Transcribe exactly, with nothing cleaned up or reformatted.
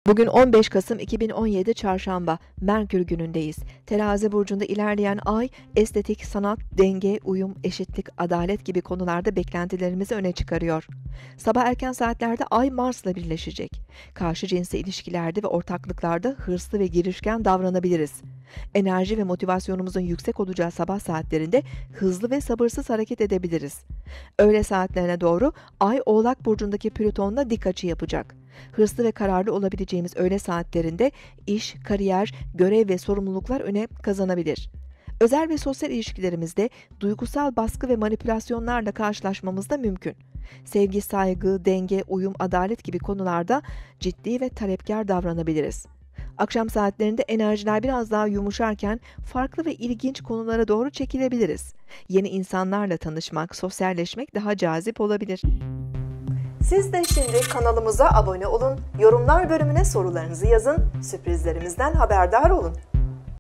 Bugün on beş Kasım iki bin on yedi Çarşamba, Merkür günündeyiz. Terazi burcunda ilerleyen ay, estetik, sanat, denge, uyum, eşitlik, adalet gibi konularda beklentilerimizi öne çıkarıyor. Sabah erken saatlerde ay Mars'la birleşecek. Karşı cinsle ilişkilerde ve ortaklıklarda hırslı ve girişken davranabiliriz. Enerji ve motivasyonumuzun yüksek olacağı sabah saatlerinde hızlı ve sabırsız hareket edebiliriz. Öğle saatlerine doğru ay Oğlak burcundaki Plüton'la dik açı yapacak. Hırslı ve kararlı olabileceğimiz öğle saatlerinde iş, kariyer, görev ve sorumluluklar öne kazanabilir. Özel ve sosyal ilişkilerimizde duygusal baskı ve manipülasyonlarla karşılaşmamız da mümkün. Sevgi, saygı, denge, uyum, adalet gibi konularda ciddi ve talepkar davranabiliriz. Akşam saatlerinde enerjiler biraz daha yumuşarken farklı ve ilginç konulara doğru çekilebiliriz. Yeni insanlarla tanışmak, sosyalleşmek daha cazip olabilir. Siz de şimdi kanalımıza abone olun, yorumlar bölümüne sorularınızı yazın, sürprizlerimizden haberdar olun.